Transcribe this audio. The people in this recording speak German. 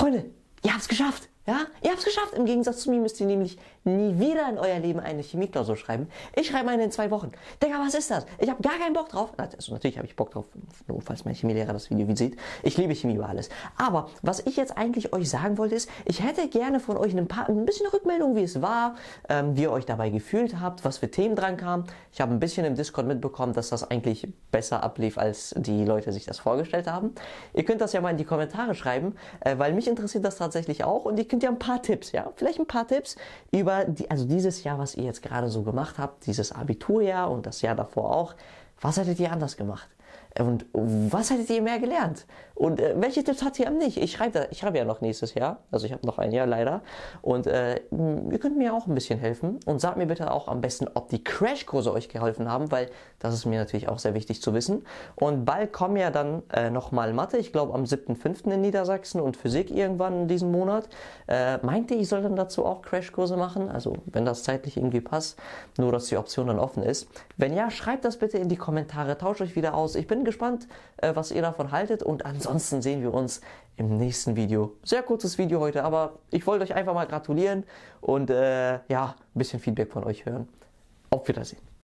Freunde, ihr habt's geschafft. Ja, ihr habt's geschafft. Im Gegensatz zu mir müsst ihr nämlich nie wieder in euer Leben eine Chemieklausur schreiben. Ich schreibe eine in 2 Wochen. Digga, was ist das? Ich habe gar keinen Bock drauf. Also natürlich habe ich Bock drauf, nur falls mein Chemielehrer das Video sieht. Ich liebe Chemie über alles. Aber was ich jetzt eigentlich euch sagen wollte ist, ich hätte gerne von euch ein bisschen Rückmeldung, wie es war, wie ihr euch dabei gefühlt habt, was für Themen dran kamen. Ich habe ein bisschen im Discord mitbekommen, dass das eigentlich besser ablief, als die Leute sich das vorgestellt haben. Ihr könnt das ja mal in die Kommentare schreiben, weil mich interessiert das tatsächlich auch und ihr könnt ja ein paar Tipps, ja, vielleicht ein paar Tipps über also dieses Jahr, was ihr jetzt gerade so gemacht habt, dieses Abiturjahr und das Jahr davor auch. Was hättet ihr anders gemacht? Und was hättet ihr mehr gelernt? Und welche Tipps habt ihr nicht? Ich schreibe ja noch nächstes Jahr, also ich habe noch ein Jahr leider. Und ihr könnt mir auch ein bisschen helfen. Und sagt mir bitte auch am besten, ob die Crashkurse euch geholfen haben, weil das ist mir natürlich auch sehr wichtig zu wissen. Und bald kommen ja dann nochmal Mathe, ich glaube am 7.5. in Niedersachsen und Physik irgendwann in diesem Monat. Meint ihr, ich soll dann dazu auch Crashkurse machen? Also wenn das zeitlich irgendwie passt, nur dass die Option dann offen ist. Wenn ja, schreibt das bitte in die Kommentare, tauscht euch wieder aus. Ich bin gespannt, was ihr davon haltet und ansonsten sehen wir uns im nächsten Video. Sehr kurzes Video heute, aber ich wollte euch einfach mal gratulieren und ja, ein bisschen Feedback von euch hören. Auf Wiedersehen.